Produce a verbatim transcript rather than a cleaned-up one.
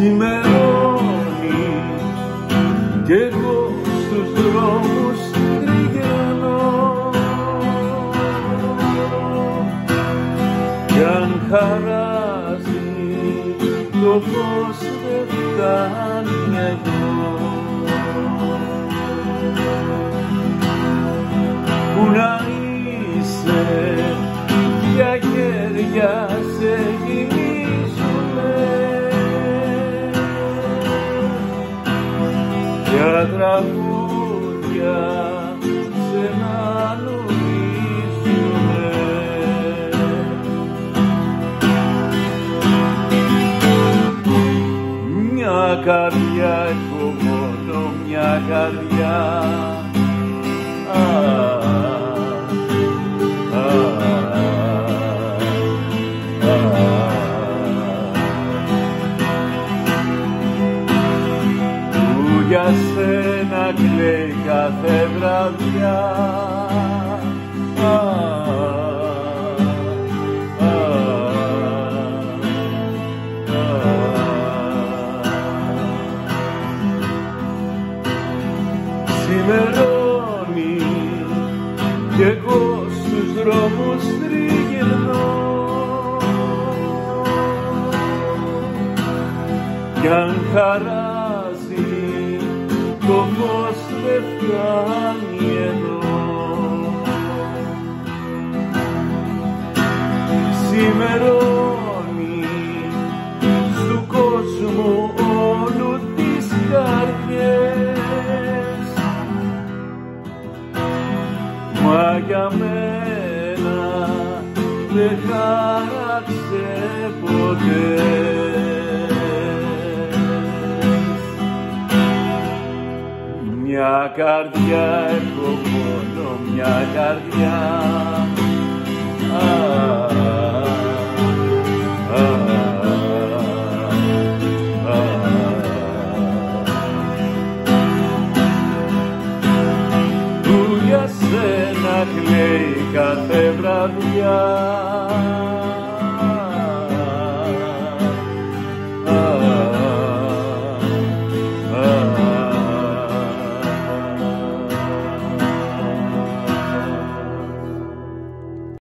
Ξημερώνει κι εγώ στους δρόμους τριγυρνώ, κι αν χαράζει το φως δεν φτάνει εδώ. Πού να είσαι, ποια χέρια σε γυρίζουνε, ποια τραγούδια σε να νομίζουνε. Μια καρδιά έχω μόνο, μια καρδιά. Για σένα κλαίει κάθε βραδιά. Α, α, α, Ξημερώνει κι εγώ στους δρόμους τριγυρνώ, κι αν χαράζει το φως δεν φτάνει εδώ. Ξημερώνει στου κόσμου όλου τις καρδιές, μα για μένα δεν χάραξε ποτέ. Μια καρδιά έχω μόνο, μια καρδιά. Α, α, α, α. Που για σένα κλαίει κάθε βραδιά.